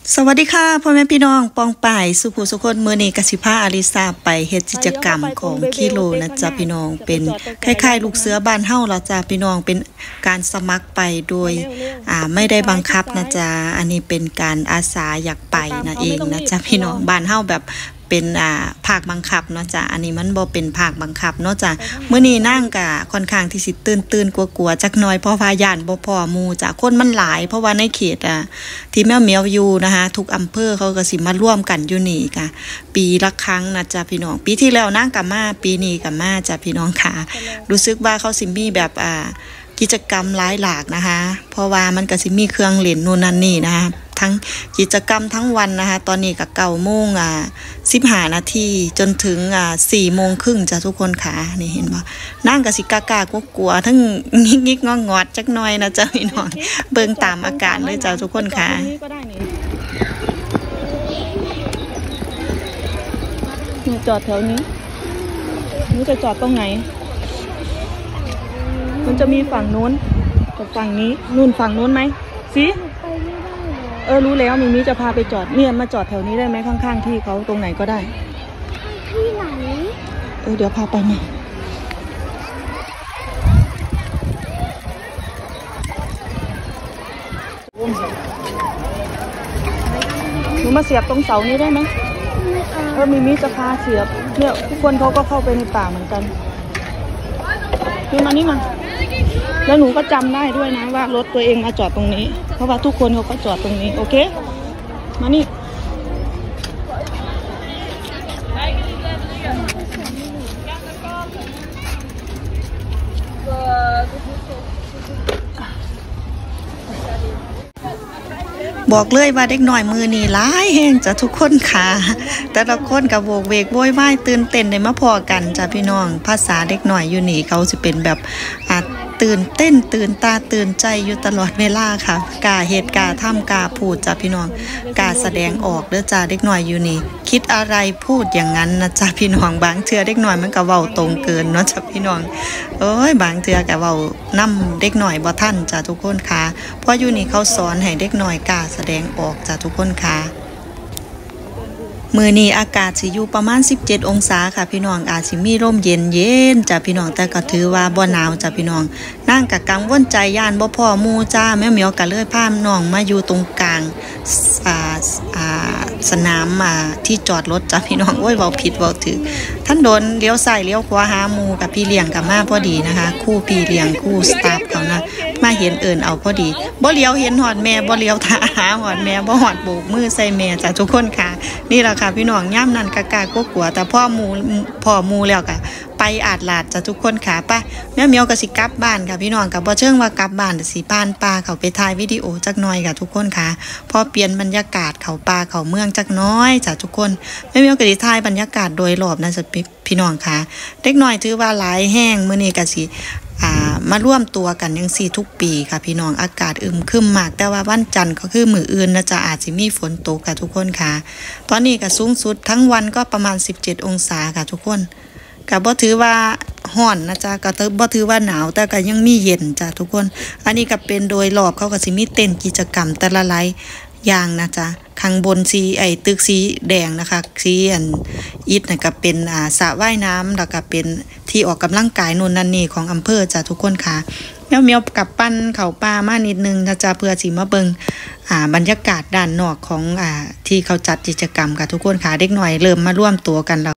สวัสดีค่ะพ่อแม่พี่น้องปองป่ายสุภูสุคนมือนี้กสิภาอาริซาไปเฮ็ดกิจกรรมของคิโลนะจ๊ะพี่น้องเป็นคล้ายๆลูกเสือบ้านเฮาละจ้ะพี่น้องเป็นการสมัครไปโดยไม่ได้บังคับนะจ๊ะอันนี้เป็นการอาสาอยากไปนะเองนะจ๊ะพี่น้องบ้านเฮาแบบเป็นภาคบังคับเนาะจ้ะอันนี้มันบ่เป็นภาคบังคับเนาะจ้ะมื้อนี้นั่งกะค่อนข้างที่สิตื่นกลัวๆจักหน่อยเพราะว่าย่านบ่พอหมู่จ้ะคนมันหลายเพราะว่าในเขตที่แม่เหมียวอยู่นะคะทุกอำเภอเขาก็สิมาร่วมกันอยู่นี่ค่ะปีละครั้งนะจ้ะพี่น้องปีที่แล้วนั่งกะมาปีนี้กะมาจ้ะพี่น้องค่ะรู้สึกว่าเขาสิมีแบบกิจกรรมหลายหลากนะคะเพราะว่ามันก็สิมีเครื่องเล่นนู่นนั่นนี่นะคะทั้งกิจกรรมทั้งวันนะคะตอนนี้กับ9:15 น.15 นาทีจนถึง4:30 น.จ้ะทุกคนค่ะนี่เห็นบ่นั่งกับสิกากกลัวทั้งงิกงอดจักหน่อยนะจ้ะพี่น้องเบิ่งตามอาการเลยจ้ะทุกคนค่ะหนูจอดแถวนี้หนูจะจอดตรงไหนมันจะมีฝั่งนู้นกับฝั่งนี้นู่นฝั่งนู้นไหมสิรู้แล้วมิจะพาไปจอดเนี่ยมาจอดแถวนี้ได้ไหมข้างๆที่เขาตรงไหนก็ได้ที่ไหนเดี๋ยวพาไปไหมหนูมาเสียบตรงเสานี้ได้ไหมมิจะพาเสียบเนี่ยทุกคนเขาก็เข้าไปในป่าเหมือนกันนี่มาแล้วหนูก็จำได้ด้วยนะว่ารถตัวเองมาจอดตรงนี้เพราะว่าทุกคนเขาก็จอดตรงนี้โอเคมานี่บอกเลยว่าเด็กหน่อยมือนี่ร้ายแห้งจ้ะทุกคนค่ะแต่ละคนกับโวกเวกโวยวายตื่นเต้นได้มาพอกันจ้ะพี่น้องภาษาเด็กหน่อยอยู่นี่เขาสิเป็นแบบตื่นเต้นตื่นตาตื่นใจอยู่ตลอดเวลาค่ะกล้าเหตุกล้าทำกล้าพูดจ้ะพี่น้องกล้าแสดงออกเด้อจ้ะเด็กหน่อยอยู่นี่คิดอะไรพูดอย่างนั้นนะจ้ะพี่น้องบางเทื่อเด็กหน่อยมันก็เว้าตรงเกินเนาะจ้ะพี่น้องบางเทื่อก็เว้านำเด็กหน่อยบ่ทันจ้ะทุกคนค่ะเพราะอยู่นี่เขาสอนให้เด็กหน่อยกล้าแสดงออกจ้ะทุกคนค่ะมื้อนี้อากาศสิอยู่ประมาณ17 องศาค่ะพี่น้องอาจสิมีลมเย็นจ้ะพี่น้องแต่ก็ถือว่าบ่หนาวจ้ะพี่น้องนั่งกะกังวลใจย่านบ่พอหมู่จ้าแม่เหมียวก็เลยพาน้องมาอยู่ตรงกลางสนามที่จอดรถจ้ะพี่น้องเว้าผิดเว้าถูกท่านโดนเลี้ยวซ้ายเลี้ยวขวาหาหมู่กับพี่เลี้ยงกับมาพอดีนะคะคู่พี่เลี้ยงคู่สตาฟเขานะมาเห็นเอาพอดีบ่เลี้ยวเห็นหอดแม่บ่เลี้ยวท่าหาหอดแม่บ่หอดโบกมือใส่แม่จ้ะทุกคนค่ะนี่แหละค่ะพี่น้องย่ำนั่นกะกลัวแต่พ่อหมูแล้วกะไปอาดลาดจ้ะทุกคนค่ะป่ะแม่เหมียวก็สิกลับบ้านค่ะพี่น้องกับบ่เชิงว่ากลับบ้านสิผ่านป่าเขาไปถ่ายวิดีโอจักหน่อยค่ะทุกคนค่ะพอเปลี่ยนบรรยากาศเขาป่าเขาเมืองจักน้อยจ้ะทุกคนแม่เหมียวก็สิถ่ายบรรยากาศโดยรอบนะจ้ะพี่น้องค่ะเด็กน้อยถือว่าหลายแห้งมื้อนี้ก็สิมาร่วมตัวกันยังสี่ทุกปีค่ะพี่น้องอากาศอึมครึมมากแต่ว่าวันจันทร์ก็คือมื้ออื่นนะจ๊ะอาจจะมีฝนตกค่ะทุกคนค่ะตอนนี้ก็สูงสุดทั้งวันก็ประมาณ17 องศาค่ะทุกคนก็บ่ถือว่าร้อนนะจ๊ะก็บ่ถือว่าหนาวแต่ก็ยังมีเย็นจ้ะทุกคนอันนี้ก็เป็นโดยรอบเขาก็สิมีเต้นกิจกรรมแต่ละหลายอย่างนะจ๊ะข้างบนตึกสีแดงนะคะสีอิฐน่ะก็เป็นสระว่ายน้ำแล้วก็เป็นที่ออกกำลังกายนู่นนั่นนี่ของอำเภอจ้ะทุกคนค่ะเมียวกับปั้นเขาป่ามานิดนึงนะจ๊ะเพื่อสิมาเบิ่งบรรยากาศด้านนอกของที่เขาจัดกิจกรรมค่ะทุกคนค่ะเด็กหน่อยเริ่มมาร่วมตัวกันแล้ว